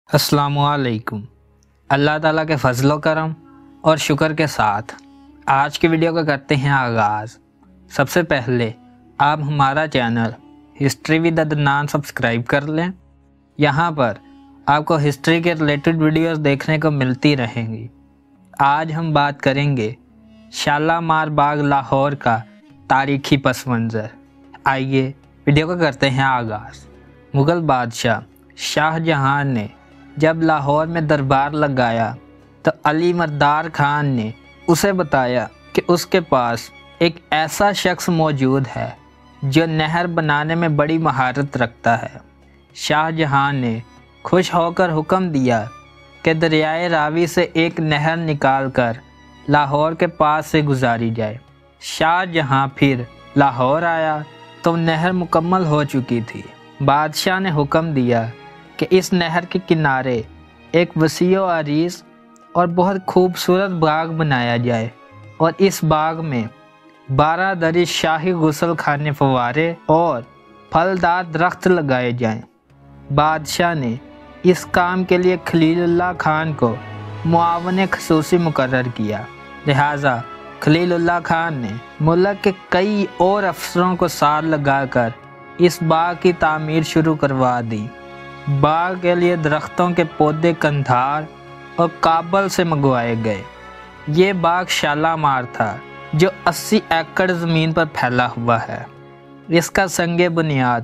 अस्सलाम वालेकुम। अल्लाह ताला के फजलो करम और शुक्र के साथ आज की वीडियो का करते हैं आगाज़। सबसे पहले आप हमारा channel history with Adnan subscribe कर लें। यहाँ पर आपको हिस्ट्री के रिलेटेड वीडियोस देखने को मिलती रहेंगी। आज हम बात करेंगे शालामार बाग लाहौर का तारीखी पस मंज़र। आइए वीडियो को करते हैं आगाज़। मुग़ल बादशाह शाहजहां ने जब लाहौर में दरबार लगाया तो अली मर्दार खान ने उसे बताया कि उसके पास एक ऐसा शख्स मौजूद है जो नहर बनाने में बड़ी महारत रखता है। शाहजहां ने खुश होकर हुक्म दिया कि दरियाए रावी से एक नहर निकालकर लाहौर के पास से गुजारी जाए। शाहजहां फिर लाहौर आया तो नहर मुकम्मल हो चुकी थी। बादशाह ने हुक्म दिया कि इस नहर के किनारे एक वसीओ अरीज़ और बहुत खूबसूरत बाग बनाया जाए और इस बाग में 12 दरी शाही गुसल खाने फवारे और फलदार दरख्त लगाए जाएं। बादशाह ने इस काम के लिए खलीलुल्लाह खान को मुआवन खसूसी मुकर्रर किया। लिहाजा खलीलुल्लाह खान ने मुल्क के कई और अफसरों को साथ लगाकर इस बाग की तामीर शुरू करवा दी। बाग के लिए दरख्तों के पौधे कंधार और काबल से मंगवाए गए। ये बाग शालामार था जो 80 एकड़ ज़मीन पर फैला हुआ है। इसका संगे बुनियाद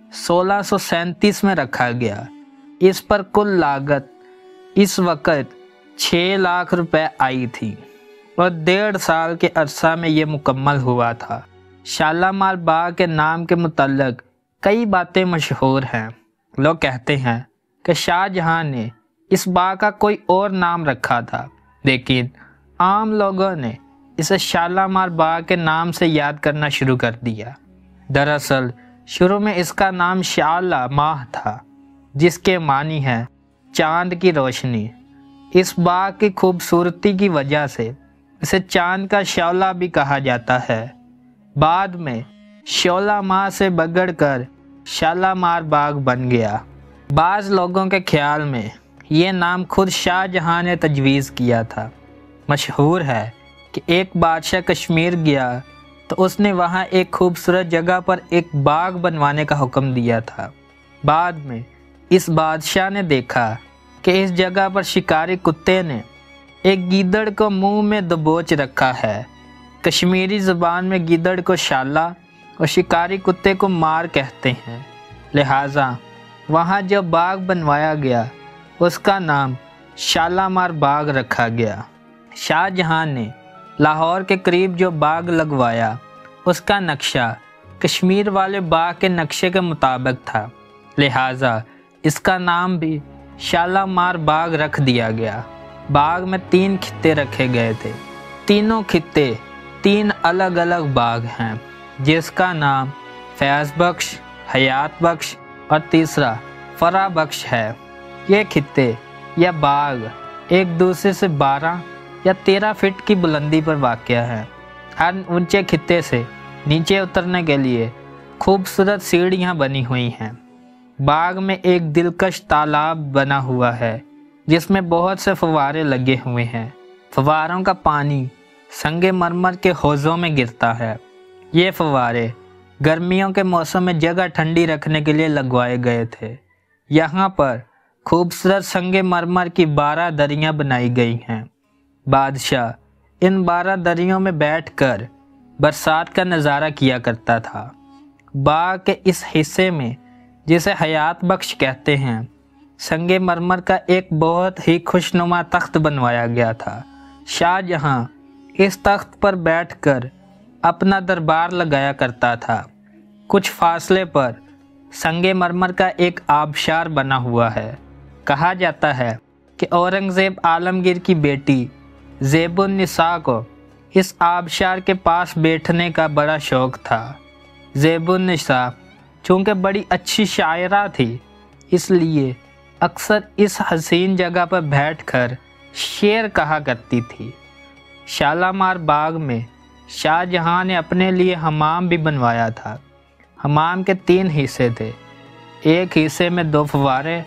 1637 में रखा गया। इस पर कुल लागत इस वक़्त 6 लाख रुपए आई थी और 1.5 साल के अरसा में ये मुकम्मल हुआ था। शालामार बाग के नाम के मुतल्लिक़ कई बातें मशहूर हैं। लोग कहते हैं कि शाहजहां ने इस बाग का कोई और नाम रखा था, लेकिन आम लोगों ने इसे शालामार बाग के नाम से याद करना शुरू कर दिया। दरअसल शुरू में इसका नाम शाला माह था, जिसके मानी है चांद की रोशनी। इस बाग की खूबसूरती की वजह से इसे चांद का शौला भी कहा जाता है। बाद में शौला माह से बगड़कर शालामार बाग बन गया। बाज़ लोगों के ख्याल में ये नाम खुद शाहजहां ने तजवीज़ किया था। मशहूर है कि एक बादशाह कश्मीर गया तो उसने वहाँ एक खूबसूरत जगह पर एक बाग बनवाने का हुक्म दिया था। बाद में इस बादशाह ने देखा कि इस जगह पर शिकारी कुत्ते ने एक गीदड़ को मुंह में दबोच रखा है। कश्मीरी ज़बान में गीदड़ को शाला और शिकारी कुत्ते को मार कहते हैं। लिहाजा वहाँ जो बाग बनवाया गया उसका नाम शालामार बाग रखा गया। शाहजहां ने लाहौर के करीब जो बाग लगवाया उसका नक्शा कश्मीर वाले बाग के नक्शे के मुताबिक था। लिहाजा इसका नाम भी शालामार बाग रख दिया गया। बाग में 3 खित्ते रखे गए थे। तीनों खित्ते 3 अलग अलग बाग हैं, जिसका नाम फैज़ बख्श, हयात बख्श और तीसरा फरा बख्श है। ये खित्ते या बाग एक दूसरे से 12 या 13 फीट की बुलंदी पर वाक़या है। हर ऊंचे खित्ते से नीचे उतरने के लिए खूबसूरत सीढ़ियाँ बनी हुई हैं। बाग में एक दिलकश तालाब बना हुआ है जिसमें बहुत से फव्वारे लगे हुए हैं। फव्वारों का पानी संगे मरमर के हौज़ों में गिरता है। ये फव्वारे गर्मियों के मौसम में जगह ठंडी रखने के लिए लगवाए गए थे। यहाँ पर खूबसूरत संगे मरमर की 12 दरियाँ बनाई गई हैं। बादशाह इन 12 दरियों में बैठकर बरसात का नज़ारा किया करता था। बाग के इस हिस्से में, जिसे हयात बख्श कहते हैं, संगे मरमर का एक बहुत ही खुशनुमा तख्त बनवाया गया था। शाहजहां इस तख्त पर बैठकर अपना दरबार लगाया करता था। कुछ फासले पर संगे मरमर का एक आबशार बना हुआ है। कहा जाता है कि औरंगज़ेब आलमगीर की बेटी ज़ेबुन्निसा को इस आबशार के पास बैठने का बड़ा शौक़ था। ज़ेबुन्निसा चूँकि बड़ी अच्छी शायरा थी, इसलिए अक्सर इस हसीन जगह पर बैठकर शेर कहा करती थी। शालामार बाग में शाहजहां ने अपने लिए हमाम भी बनवाया था। हमाम के 3 हिस्से थे। एक हिस्से में 2 फव्वारे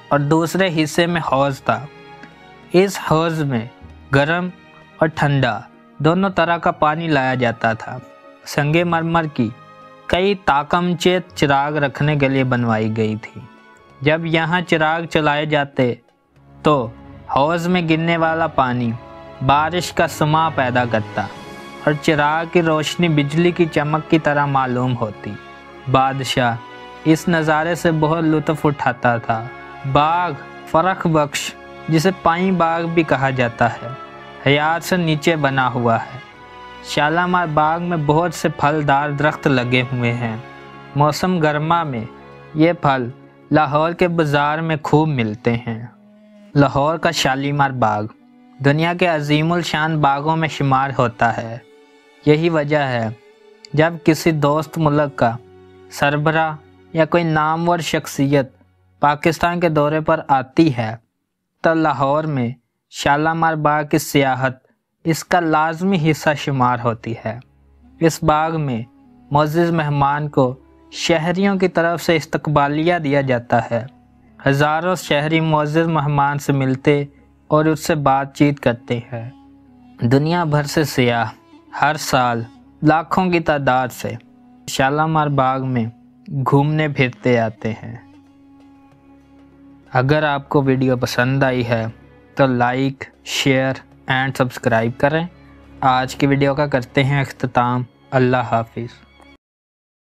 और दूसरे हिस्से में हौज़ था। इस हौज़ में गर्म और ठंडा दोनों तरह का पानी लाया जाता था। संगमरमर की कई ताकमचेत चिराग रखने के लिए बनवाई गई थी। जब यहाँ चिराग चलाए जाते तो हौज़ में गिरने वाला पानी बारिश का सुमा पैदा करता और चिराग की रोशनी बिजली की चमक की तरह मालूम होती। बादशाह इस नज़ारे से बहुत लुत्फ़ उठाता था। बाग फ़रख बख्श, जिसे पाई बाग भी कहा जाता है, हयात से नीचे बना हुआ है। शालामार बाग में बहुत से फलदार दरख्त लगे हुए हैं। मौसम गर्मा में ये फल लाहौर के बाज़ार में खूब मिलते हैं। लाहौर का शालीमार बाग दुनिया के अजीमुल शान बागों में शुमार होता है। यही वजह है जब किसी दोस्त मुल्क का सरबराह या कोई नामवर शख्सियत पाकिस्तान के दौरे पर आती है तो लाहौर में शालामार बाग की सियाहत इसका लाजमी हिस्सा शुमार होती है। इस बाग में मुअज़्ज़िज़ मेहमान को शहरियों की तरफ से इस्तकबालिया दिया जाता है। हज़ारों शहरी मुअज़्ज़िज़ मेहमान से मिलते और उससे बातचीत करते हैं। दुनिया भर से सियाह हर साल लाखों की तादाद से शालामार बाग में घूमने फिरते आते हैं। अगर आपको वीडियो पसंद आई है तो लाइक, शेयर एंड सब्सक्राइब करें। आज की वीडियो का करते हैं इख्तिताम। अल्लाह हाफिज़।